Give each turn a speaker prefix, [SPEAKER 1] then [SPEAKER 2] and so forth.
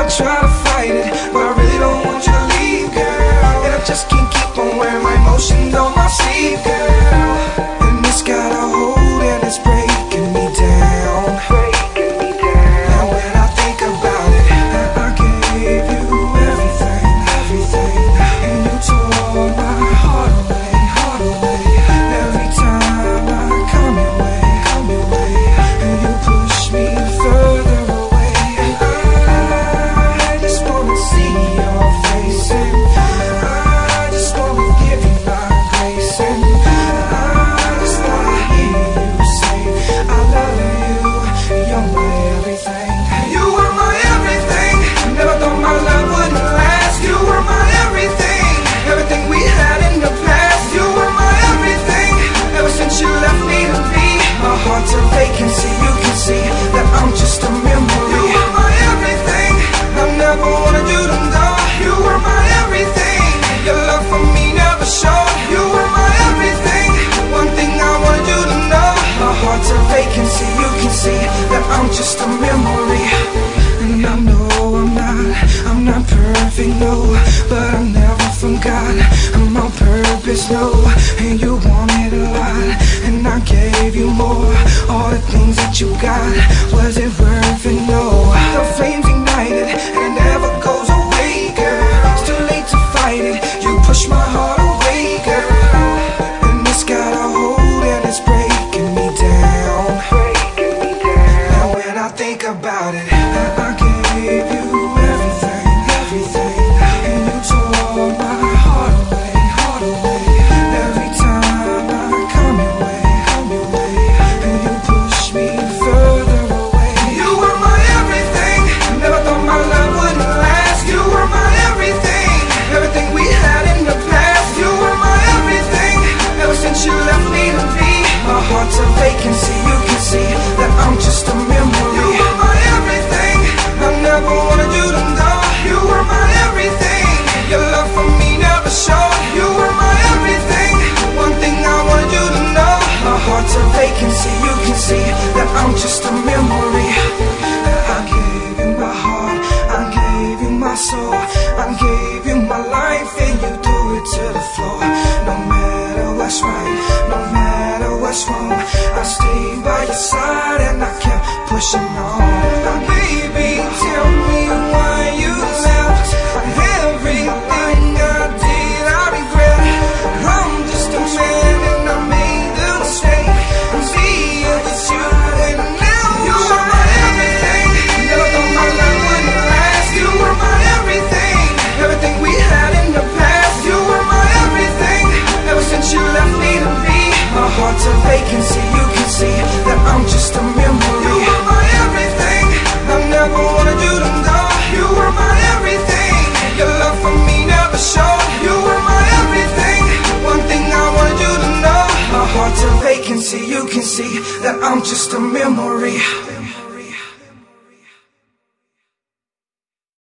[SPEAKER 1] try to fight it, but I really don't want you to leave, girl. And I just can't keep on wearing my emotions on my sleeve, girl. And it's got a hold and it's breaking me down. Now when I think about it, I gave you everything, and you tore my heart away. Every time I come your way, and you push me further away. I just wanna see your face, and I just wanna give you my grace, and I just wanna hear you say I love you, you're my everything. You were my everything, never thought my love wouldn't last. You were my everything, everything we had in the past. You were my everything, ever since you left me to be. My heart's a vacancy, you can see that I'm just a memory. You were my everything, I never wanted you to know. You were my everything, your love for me never showed. You were my everything, one thing I wanted you to know. My heart's a vacancy, you can see that I'm just a memory. And I know I'm not perfect, no, but I never forgot. I'm on purpose, no, and you wanted a lot, and I gave you more. All the things that you got, was it worth it? No. The flames ignited, and it never goes away, girl. It's too late to fight it, you push my heart away, girl. And it's got a hold and it's breaking me down. Now when I think about it, I gave you everything, and you tore my heart away. Every time I come your way, and you push me further away. You were my everything, never thought my love wouldn't last. You were my everything, everything we had in the past. You were my everything, ever since you left me to be. My heart's a vacancy, you can see that I'm just a memory. You were my everything, I never wanted you to know. You were my everything, your love for me never showed. You were my everything, one thing I wanted you to know. My heart's a vacancy, you can see that I'm just a memory. I gave you my heart, I gave you my soul, I gave you my life, and you threw it to the floor. No matter what's right, no matter what's wrong, I stayed by your side and I kept pushing on. Now baby, tell me why you left. Everything I did I regret. I'm just a man and I made a mistake. I'm seeing it's you and now you were my everything, never thought my love wouldn't last. You were my everything, everything we had in the past. You were my everything, ever since you left me to be. My heart's a vacancy, you can see that I'm just a memory. You were my everything, I never wanted you to know. You were my everything, your love for me never showed. You were my everything, one thing I wanted you to know. My heart's a vacancy, you can see that I'm just a memory.